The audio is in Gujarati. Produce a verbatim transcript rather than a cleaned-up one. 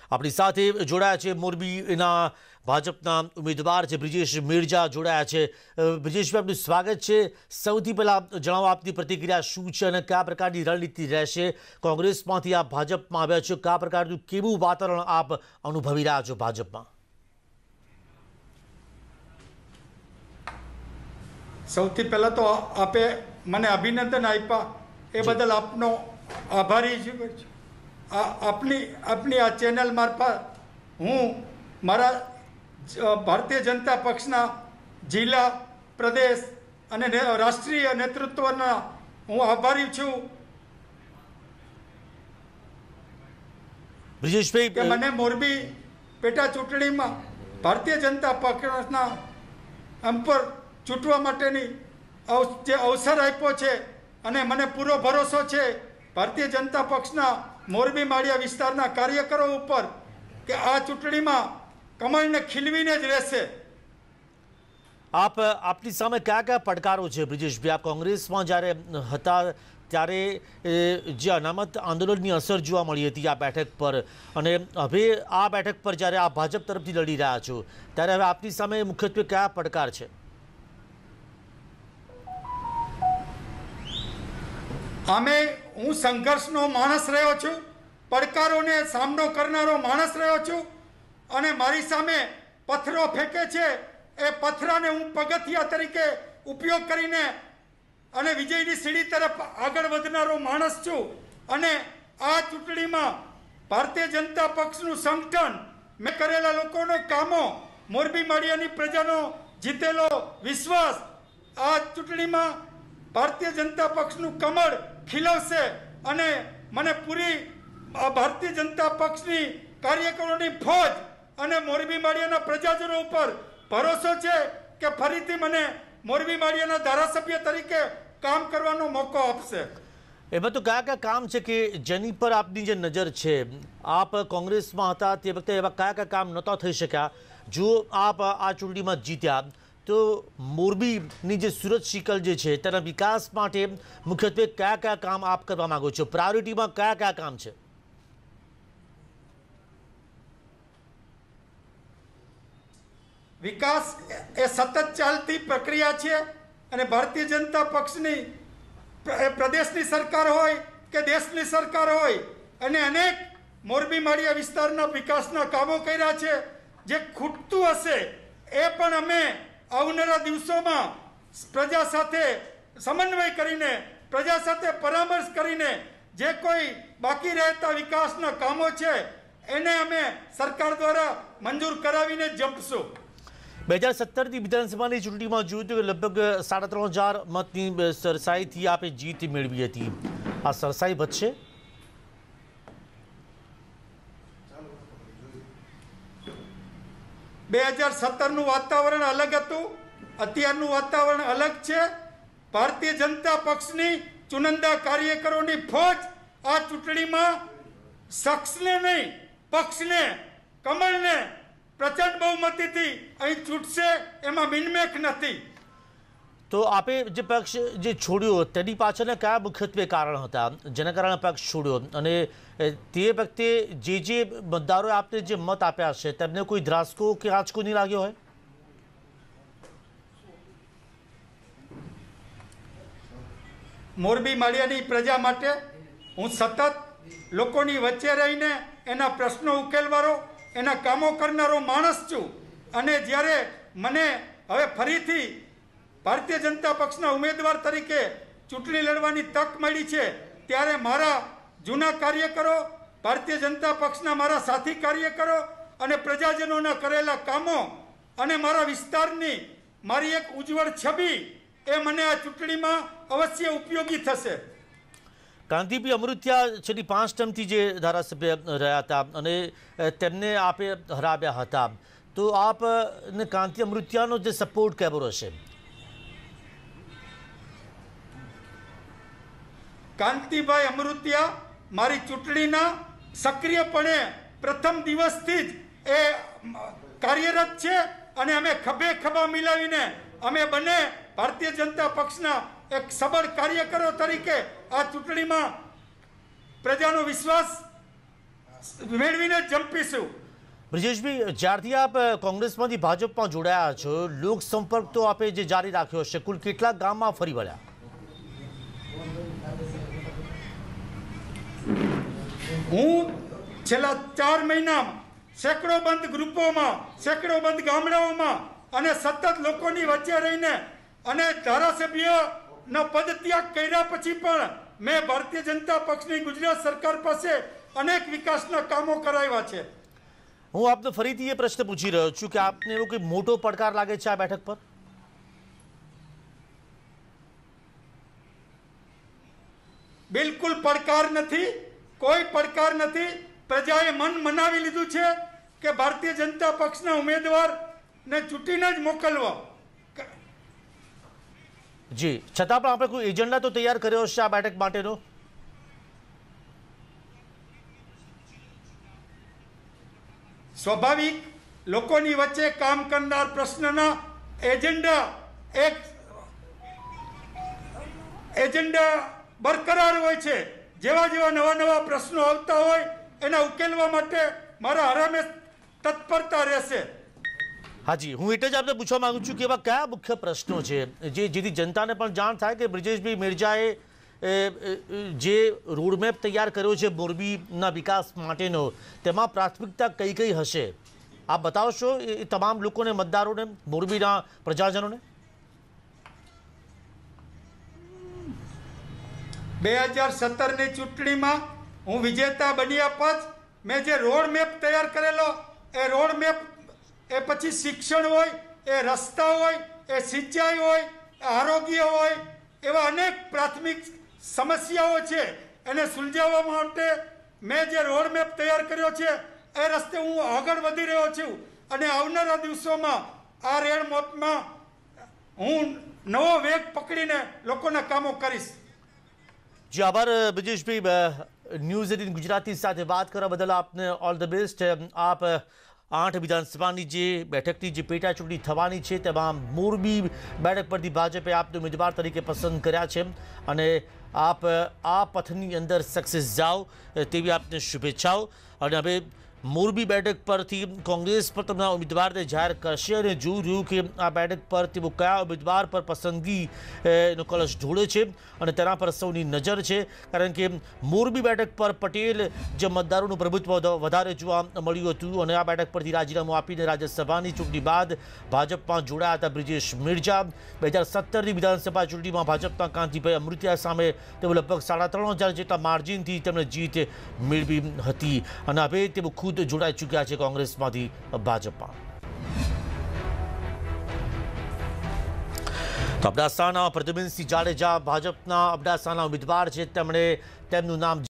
આપણી સાથે જોડાયા છે મોરબીના ભાજપના ઉમેદવાર છે બ્રિજેશ મેરજા જોડાયા છે। બ્રિજેશભાઈ, આપનું સ્વાગત છે। સૌથી પહેલા જણાવો, આપની પ્રતિક્રિયા શું છે અને કયા પ્રકારની રણનીતિ રહેશે? કોંગ્રેસમાંથી આપ ભાજપમાં આવ્યા છો, કયા પ્રકારનું કેવું વાતાવરણ આપ અનુભવી રહ્યા છો ભાજપમાં? સૌથી પહેલા તો આપે મને અભિનંદન આપ્યા એ બદલ આપનો આભારી છું। આપની આપની આ ચેનલ મારફત હું મારા ભારતીય જનતા પક્ષના જિલ્લા, પ્રદેશ અને રાષ્ટ્રીય નેતૃત્વના હું આભારી છું બ્રિજેશભાઈ કે મને મોરબી પેટા ચૂંટણીમાં ભારતીય જનતા પક્ષના આમ પર ચૂંટવા માટેની જે અવસર આપ્યો છે અને મને પૂરો ભરોસો છે ભારતીય જનતા પક્ષના મોરબી માળિયા વિસ્તારના કાર્યકરો ઉપર કે આ ચૂંટણીમાં કમળને ખીલવીને જ રહેશે। આપ આપની સામે કયા કયા પડકારો છે બ્રિજેશભાઈ? આપ કોંગ્રેસમાં જ્યારે હતા ત્યારે જે અનામત આંદોલનની અસર જોવા મળી હતી આ બેઠક પર, અને હવે આ બેઠક પર જ્યારે આપ ભાજપ તરફથી લડી રહ્યા છો ત્યારે હવે આપની સામે મુખ્યત્વે કયા પડકાર છે? આમે હું સંઘર્ષનો માણસ રહ્યો છું, પડકારોને સામનો કરનારો માણસ રહ્યો છું, અને મારી સામે પથ્થરો ફેંકે છે એ પથ્થરાને હું પગથિયા તરીકે ઉપયોગ કરીને અને વિજયની સીડી તરફ આગળ વધનારો માણસ છું। અને આ ચૂંટણીમાં ભારતીય જનતા પક્ષનું સંગઠન, મેં કરેલા લોકોનો કામો, મોરબી માળિયાની પ્રજાનો જીતેલો વિશ્વાસ આ ચૂંટણીમાં ભારતીય જનતા પક્ષનું કમળ ખીલવશે। અને મને પૂરી ભારતીય જનતા પક્ષની કાર્યકરોની ફોજ અને મોરબી માળિયાના પ્રજાજનો ઉપર ભરોસો છે કે ફરીથી મને મોરબી માળિયાના ધારાસભ્ય તરીકે કામ કરવાનો મોકો આપશે। એમાં તો કયા કયા કામ છે કે જેની પર આપની જે નજર છે? આપ કોંગ્રેસમાં હતા તે વખતે એવા કયા કયા કામ નહોતા થઈ શક્યા? જો આપ આ ચૂંટણીમાં જીત્યા તો મોરબીની જે સુરત શિકલ જે છે તેના વિકાસ માટે મુખ્યત્વે કયા કયા કામ આપ કરવા માંગો છો? પ્રાયોરિટીમાં કયા કયા કામ છે? વિકાસ એ સતત ચાલતી પ્રક્રિયા છે અને ભારતીય જનતા પક્ષની પ્રદેશની સરકાર હોય કે દેશની સરકાર હોય અને અનેક મોરબી માળિયા વિસ્તારના વિકાસના કામો કર્યા છે। જે ખૂટતું હશે એ પણ અમે આવનારા દિવસોમાં પ્રજા સાથે સમન્વય કરીને, પ્રજા સાથે પરામર્શ કરીને જે કોઈ બાકી રહેતા વિકાસના કામો છે એને અમે સરકાર દ્વારા મંજૂર કરાવીને જંપશું। બે હજાર સત્તરની વિધાનસભાની ચૂંટણીમાં જોયું તો લગભગ સાડા ત્રણ હજાર મતની સરસાઈથી આપે જીત મેળવી હતી। આ સરસાઈ વધશે? બે હજાર સત્તરનું વાતાવરણ અલગ હતું, અત્યારનું વાતાવરણ અલગ છે। ભારતીય જનતા પક્ષની ચુનંદા કાર્યકરોની ફોજ આ ચૂંટણીમાં શખ્સને નહીં, પક્ષને, કમળને પ્રચંડ બહુમતીથી અહીં છૂટશે, એમાં મિનમેક નથી। તો આપે જે પક્ષ જે છોડ્યો તેની પાછળના કયા મુખ્યત્વે કારણ હતા જેના કારણે પક્ષ છોડ્યો? અને તે વખતે જે જે મતદારોએ આપને જે મત આપ્યા છે તેમને કોઈ ધ્રાસકો કે આંચકો નહીં લાગ્યો હોય? મોરબી માળિયાની પ્રજા માટે હું સતત લોકોની વચ્ચે રહીને એના પ્રશ્નો ઉકેલવાળો, એના કામો કરનારો માણસ છું। અને જ્યારે મને હવે ફરીથી ભારતીય જનતા પક્ષના ઉમેદવાર તરીકે ચૂંટણી લડવાની તક મળી છે ત્યારે મારા જૂના કાર્યકરો, ભારતીય જનતા પક્ષના મારા સાથી કાર્યકરો અને પ્રજાજનોના કરેલા કામો અને મારા વિસ્તારની મારી એક ઉજ્જવળ છબી એ મને આ ચૂંટણીમાં અવશ્ય ઉપયોગી થશે। કાંતિભાઈ અમૃતિયા છેલ્લી પાંચ ટર્મથી જે ધારાસભ્ય રહ્યા હતા અને તેમને આપે હરાવ્યા હતા, તો આપને કાંતિ અમૃતિયાનો જે સપોર્ટ કેવો રહેશે? કાંતિભાઈ અમૃતિયા મારી ચૂંટણીના સક્રિયપણે પ્રથમ દિવસથી જ એ કાર્યરત છે અને અમે ખભે ખભા મિલાવીને અમે બંને ભારતીય જનતા પક્ષના એક સબળ કાર્યકરો તરીકે આ ચૂંટણીમાં પ્રજાનો વિશ્વાસ મેળવીને જ જંપીશું. બ્રિજેશભાઈ, જ્યારથી આપ કોંગ્રેસમાંથી ભાજપમાં જોડાયા છો, લોક સંપર્ક તો આપે જે જારી રાખ્યો હશે, કુલ કેટલા ગામમાં ફરી વળ્યા? હું છેલ્લા ચાર મહિનામાં સેંકડો બંધ ગ્રુપોમાં, સેંકડો બંધ ગામડાઓમાં અને સતત લોકોની વચ્ચે રહીને અને ધારાસભ્યનો પદત્યાગ કર્યા પછી પણ મેં ભારતીય જનતા પક્ષની ગુજરાત સરકાર પાસે અનેક વિકાસના કામો કરાવ્યા છે. હું આપને ફરીથી એ પ્રશ્ન પૂછી રહ્યો છું કે આપને એવો કોઈ મોટો પડકાર લાગે છે આ બેઠક પર? બિલકુલ પડકાર નથી, કોઈ પડકાર નથી. પ્રજાએ મન મનાવી લીધું છે કે ભારતીય જનતા પક્ષના ઉમેદવારને ચૂંટીને જ મોકલવા. જી, છતાં પણ આપણે કોઈ એજન્ડા તો તૈયાર કર્યો હશે આ બેઠક માટેનો? સ્વાભાવિક લોકોની વચ્ચે કામ કરનાર પ્રશ્નના એજન્ડા એક એજન્ડા બરકરાર હોય છે. જેવા જેવા નવા નવા પ્રશ્નો આવતા હોય એના ઉકેલવા માટે મારા હરામેશ તત્પરતા રહેશે. હાજી, હું એટલે જ આપને પૂછવા માંગુ છું કે એવા કયા મુખ્ય પ્રશ્નો છે જે જેથી જનતાને પણ જાણ થાય કે બ્રિજેશભાઈ મેરજાએ જે રોડમેપ તૈયાર કર્યો છે મોરબીના વિકાસ માટેનો, તેમાં પ્રાથમિકતા કઈ કઈ હશે? આપ બતાવશો એ તમામ લોકોને, મતદારોને, મોરબીના પ્રજાજનોને? બે હજાર સત્તરની ચૂંટણીમાં હું વિજેતા બન્યા પછી મેં જે રોડ મેપ તૈયાર કરેલો, એ રોડ મેપ એ પછી શિક્ષણ હોય, એ રસ્તા હોય, એ સિંચાઈ હોય, આરોગ્ય હોય, એવા અનેક પ્રાથમિક સમસ્યાઓ છે એને સુલઝાવવા માટે મેં જે રોડ મેપ તૈયાર કર્યો છે એ રસ્તે હું આગળ વધી રહ્યો છું અને આવનારા દિવસોમાં આ રેડ મેપમાં હું નવો વેગ પકડીને લોકોના કામો કરીશ. જી આભાર બ્રિજેશભાઈ, ન્યૂઝ એટીન ગુજરાતી સાથે વાત કરવા બદલ આપને ઓલ ધ બેસ્ટ. આપ આઠ વિધાનસભાની જે બેઠકની જે પેટા ચૂંટણી થવાની છે તેમાં મોરબી બેઠક પરથી ભાજપે આપને ઉમેદવાર તરીકે પસંદ કર્યા છે અને આપ આ પથની અંદર સક્સેસ જાઓ તેવી આપને શુભેચ્છાઓ. અને હવે મોરબી બેઠક પરથી કોંગ્રેસ પર તેમના ઉમેદવારને જાહેર કરશે અને જોયું રહ્યું કે આ બેઠક પર તેઓ કયા ઉમેદવાર પર પસંદગી નો કલશ ઢોળે છે અને તેના પર સૌની નજર છે. કારણ કે મોરબી બેઠક પર પટેલ જે મતદારોનું પ્રભુત્વ વધારે જોવા મળ્યું હતું અને આ બેઠક પરથી રાજીનામું આપીને રાજ્યસભાની ચૂંટણી બાદ ભાજપમાં જોડાયા હતા બ્રિજેશ મેરજા. બે હજાર સત્તરની વિધાનસભા ચૂંટણીમાં ભાજપના કાંતિભાઈ અમૃતિયા સામે તેઓ લગભગ સાડા ત્રણ હજાર જેટલા માર્જિનથી તેમણે જીત મેળવી હતી અને હવે તેઓ ખુદ જોડાઈ ચૂક્યા છે કોંગ્રેસમાંથી ભાજપમાં. તો અબડાસાના પ્રદ્યુમનસિંહ જાડેજા ભાજપના અબડાસાના ઉમેદવાર છે, તેમણે તેમનું નામ